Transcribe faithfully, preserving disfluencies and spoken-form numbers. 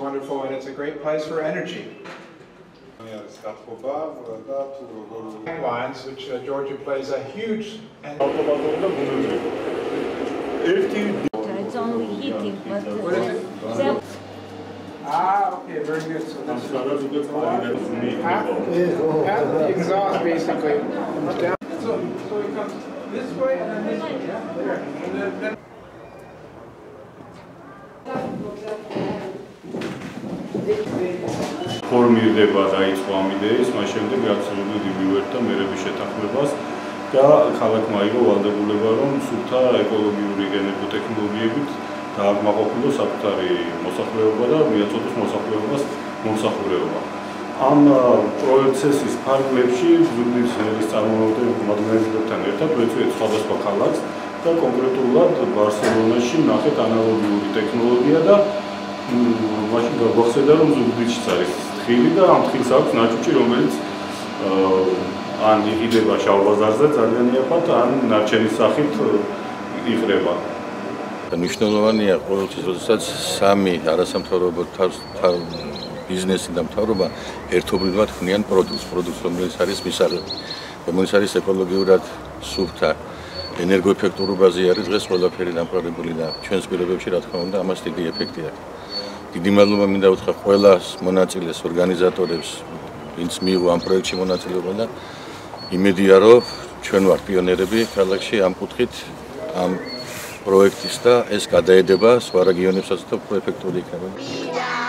wonderful, and it's a great place for energy. Lines, which uh, Georgia plays a huge and it's only heating, but what is it? self Ah, okay, very good. So this is half, half of the exhaust basically comes down. So, so it comes this way and then this way. Yeah, there. And then, then ფორმირდება დაიწყო ამ იდეის, მას შემდეგ გაცილებით მივერთა მერების შეთანხმებას და ქალაქმა აიღო ვალდებულება, რომ სუფთა ეკოლოგიური ენერგოტექნოლოგიებით დააკმაყოფილოს საკუთარი მოსახლეობა და მიაწოდოს მოსახლეობას მომსახურება. ამ პროცესის ფარგლებში ზუგდიდის ერის წარმომადგენლებთან ერთად ვეწვიეთ სხვადასხვა ქალაქს და კონკრეტულად ბარსელონაში ნახეთ ანალოგიური ტექნოლოგია და მაშინ გაგვახსენდა, რომ ზუგდიდშიც არის თხილი და ამ თხილს აქვს ნაჭუჭი, რომელიც ან იყიდება შავ ბაზარზე ძალიან იაფად, ან ნარჩენის სახით იყრება. მნიშვნელოვანია ყოველთვის, როდესაც სამი არასამთავრობო ბიზნესი და მთავრობა ერთობლივად ქმნიან პროდუქტს, პროდუქტს, რომელიც არის მისაღები, რომელიც არის ეკოლოგიურად სუფთა, ენერგოეფექტურობაზე არის დღეს ყველაფერი დამყარებული და ჩვენს პირობებში, რა თქმა უნდა, ამას დიდი ეფექტი აქვს. დიდი მადლობა მინდა უთხრა ყველას მონაწილეს, ორგანიზატორებს, ვინც მიიღო ამ პროექტში მონაწილეობა და იმედია, რომ ჩვენ ვართ პიონერები ქალაქში ამ კუთხით, ამ პროექტის და ეს გადაედება სხვა რეგიონებსაც და უფრო ეფექტური იქნება.